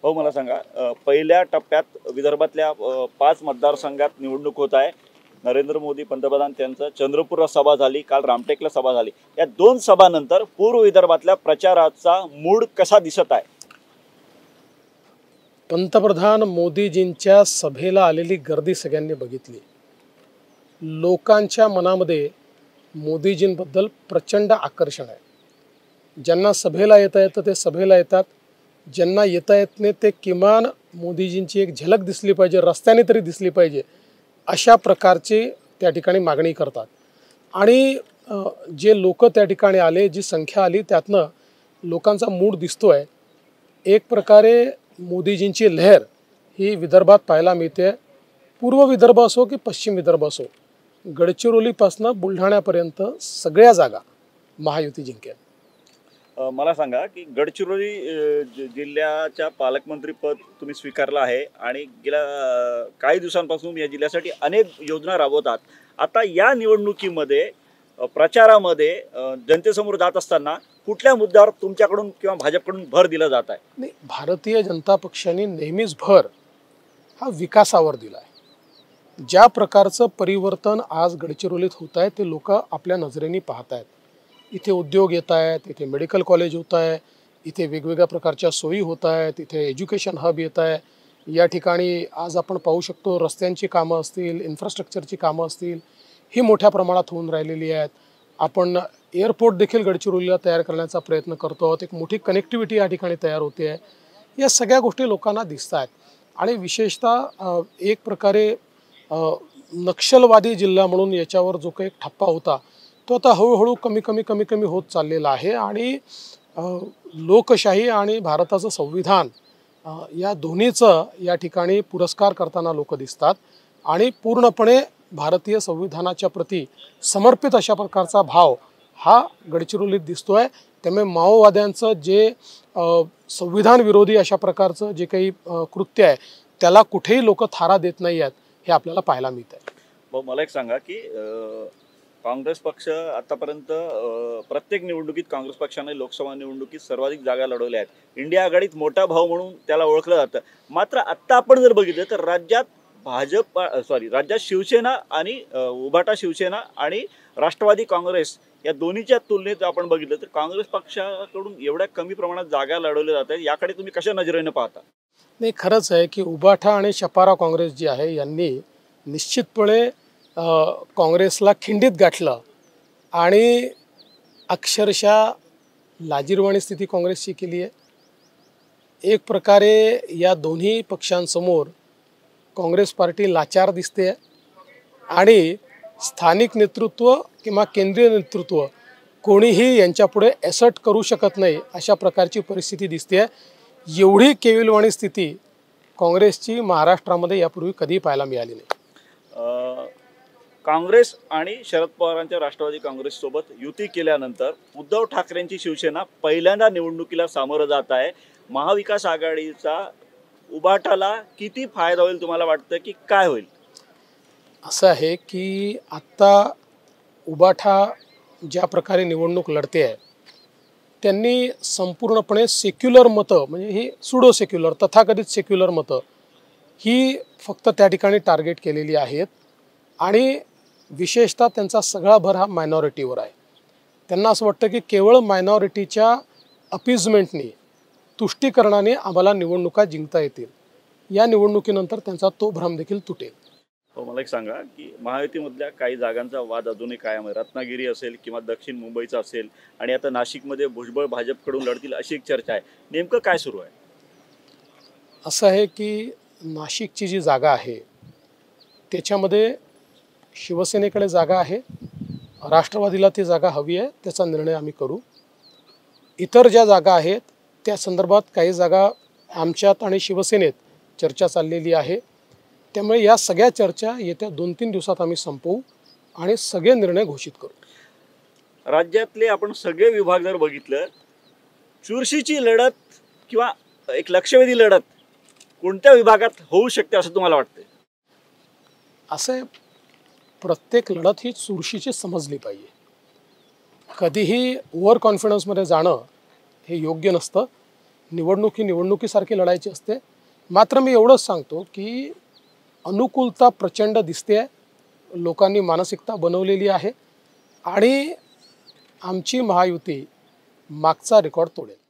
हो, मला सांगा, पहिल्या टप्प्यात विदर्भातल्या 5 मतदारसंघात निवडणूक होत आहे. नरेंद्र मोदी पंतप्रधान त्यांचं चंद्रपूरला सभा झाली, काल रामटेकला सभा झाली. या 2 सभानंतर पूर्व विदर्भातल्या प्रचाराचा मूड कसा दिसत आहे? पंतप्रधान मोदीजींच्या सभेला आलेली गर्दी सगळ्यांनी बघितली. लोकांच्या मनामध्ये मोदीजींबद्दल प्रचंड आकर्षण आहे. ज्यांना सभेला येता येतं ते सभेला येतात, ज्यांना येता येत नाही ते किमान मोदीजींची एक झलक दिसली पाहिजे, रस्त्याने तरी दिसली पाहिजे, अशा प्रकारची त्या ठिकाणी मागणी करतात. आणि जे लोक त्या ठिकाणी आले, जी संख्या आली, त्यातनं लोकांचा मूड दिसतोय. एक प्रकारे मोदीजींची लहर ही विदर्भात पाहायला मिळते. पूर्व विदर्भ असो की पश्चिम विदर्भ असो, गडचिरोलीपासून बुलढाण्यापर्यंत सगळ्या जागा महायुती जिंकेल. मला सांगा की गडचिरोली जिल्ह्याच्या पालकमंत्रीपद तुम्ही स्वीकारलं आहे आणि गेल्या काही दिवसांपासून या जिल्ह्यासाठी अनेक योजना राबवतात. आता या निवडणुकीमध्ये प्रचारामध्ये जनतेसमोर जात असताना कुठल्या मुद्द्यावर तुमच्याकडून किंवा भाजपकडून भर दिला जात आहे? नाही, भारतीय जनता पक्षाने नेहमीच भर हा विकासावर दिला आहे. ज्या प्रकारचं परिवर्तन आज गडचिरोलीत होत आहे ते लोक आपल्या नजरेने पाहत आहेत. इथे उद्योग येत आहेत, इथे मेडिकल कॉलेज होत आहे, इथे वेगवेगळ्या प्रकारच्या सोयी होत आहेत, इथे एज्युकेशन हब येत आहे. या ठिकाणी आज आपण पाहू शकतो रस्त्यांची कामं असतील, इन्फ्रास्ट्रक्चरची कामं असतील, ही मोठ्या प्रमाणात होऊन राहिलेली आहेत. आपण एअरपोर्ट देखील गडचिरोलीला तयार करण्याचा प्रयत्न करतो आहोत. एक मोठी कनेक्टिव्हिटी या ठिकाणी तयार होते आहे. या सगळ्या गोष्टी लोकांना दिसत आहेत. आणि विशेषतः एक प्रकारे नक्षलवादी जिल्हा म्हणून याच्यावर जो काही ठप्पा होता तो आता हळूहळू कमी कमी होत चाललेला आहे. आणि लोकशाही आणि भारताचं संविधान या दोन्हीचं या ठिकाणी पुरस्कार करताना लोक दिसतात. आणि पूर्णपणे भारतीय संविधानाच्या प्रती समर्पित अशा प्रकारचा भाव हा गडचिरोलीत दिसतोय. त्यामुळे माओवाद्यांचं जे संविधान विरोधी अशा प्रकारचं जे काही कृत्य आहे त्याला कुठेही लोक थारा देत नाही आहेत, हे आपल्याला पाहायला मिळत आहे. मला एक सांगा की काँग्रेस पक्ष आतापर्यंत प्रत्येक निवडणुकीत काँग्रेस पक्षाने लोकसभा निवडणुकीत सर्वाधिक जागा लढवल्या आहेत. इंडिया आघाडीत मोठा भाऊ म्हणून त्याला ओळखलं जातं. मात्र आत्ता आपण जर बघितलं तर राज्यात शिवसेना आणि उभाटा शिवसेना आणि राष्ट्रवादी काँग्रेस या दोन्हीच्या तुलनेत आपण बघितलं तर काँग्रेस पक्षाकडून एवढ्या कमी प्रमाणात जागा लढवल्या जात आहेत. याकडे तुम्ही कशा नजरेनं पाहता? नाही, खरंच आहे की उभाठा आणि शपारा काँग्रेस जी आहे यांनी निश्चितपणे काँग्रेसला खिंडीत गाठलं आणि अक्षरशः लाजिरवाणी स्थिती काँग्रेसची केली आहे. एक प्रकारे या दोन्ही पक्षांसमोर काँग्रेस पार्टी लाचार दिसते आणि स्थानिक नेतृत्व किंवा केंद्रीय नेतृत्व कोणीही यांच्यापुढे ॲसर्ट करू शकत नाही अशा प्रकारची परिस्थिती दिसते. एवढी केविलवाणी स्थिती काँग्रेसची महाराष्ट्रामध्ये यापूर्वी कधी पाहायला मिळाली नाही. काँग्रेस आणि शरद पवारांच्या राष्ट्रवादी काँग्रेससोबत युती केल्यानंतर उद्धव ठाकरेंची शिवसेना पहिल्यांदा निवडणुकीला सामोरं जात आहे. महाविकास आघाडीचा उभाटाला किती फायदा होईल तुम्हाला वाटतं की काय होईल? असं आहे की आत्ता उभाठा ज्या प्रकारे निवडणूक लढते आहे त्यांनी संपूर्णपणे सेक्युलर मतं, म्हणजे ही सुडो सेक्युलर तथाकथित सेक्युलर मतं ही फक्त त्या ठिकाणी टार्गेट केलेली आहेत. आणि विशेषतः त्यांचा सगळा भर हा मायनॉरिटीवर आहे. त्यांना असं वाटतं की केवळ मायनॉरिटीच्या अपीजमेंटनी, तुष्टीकरणाने आम्हाला निवडणुका जिंकता येतील. या निवडणुकीनंतर त्यांचा तो भ्रम देखील तुटेल. मला एक सांगा की महायुतीमधल्या काही जागांचा वाद अजूनही कायम आहे. रत्नागिरी असेल किंवा दक्षिण मुंबईचा असेल आणि आता नाशिकमध्ये भुजबळ भाजपकडून लढतील अशी एक चर्चा आहे. नेमकं काय सुरू आहे? असं आहे की नाशिकची जी जागा आहे त्याच्यामध्ये शिवसेनेकडे जागा आहे, राष्ट्रवादीला ती जागा हवी आहे, त्याचा निर्णय आम्ही करू. इतर ज्या जागा आहेत त्या संदर्भात काही जागा आमच्यात आणि शिवसेनेत चर्चा चाललेली आहे. त्यामुळे या सगळ्या चर्चा येत्या 2-3 दिवसात आम्ही संपवू आणि सगळे निर्णय घोषित करू. राज्यातले आपण सगळे विभाग जर बघितलं, चुरशीची लढत किंवा एक लक्षवेधी लढत कोणत्या विभागात होऊ शकते असं तुम्हाला वाटतं? असे प्रत्येक लढत ही चुरशीची समजली पाहिजे. कधीही ओव्हर कॉन्फिडन्समध्ये जाणं हे योग्य नसतं. निवडणुकीसारखी लढायची असते. मात्र मी एवढंच सांगतो की अनुकूलता प्रचंड दिसते आहे, लोकांनी मानसिकता बनवलेली आहे आणि आमची महायुती मागचा रेकॉर्ड तोडेल.